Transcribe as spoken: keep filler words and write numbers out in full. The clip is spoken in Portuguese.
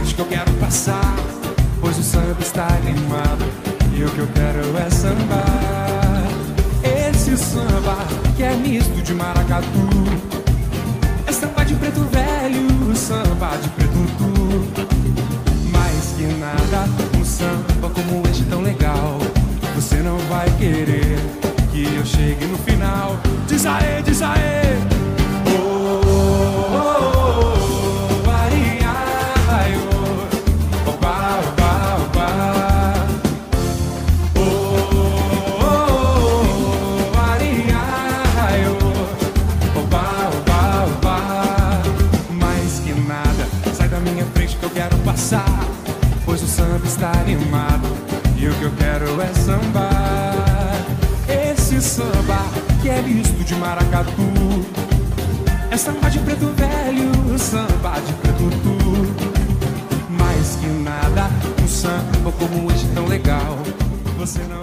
frente que eu quero passar, pois o samba está animado e o que eu quero é sambar. Esse samba que é misto de maracatu, é samba de preto velho, samba de preto tu. Mais que nada, um samba como este tão legal, você não vai querer que eu chegue no final. Diz aê, diz aê. Oh, oh, oh, oh, arinha, ai, oh, oba, oba, oba. Oh, oh, oh, arinha, ai, oh, oba, oba, oba. Mais que nada, sai da minha frente que eu quero passar, pois o samba está animado e o que eu quero é sambar. Esse samba que é misto de maracatu, é samba de preto velho, samba de preto tu. Mais que nada, um samba como este tão legal, você não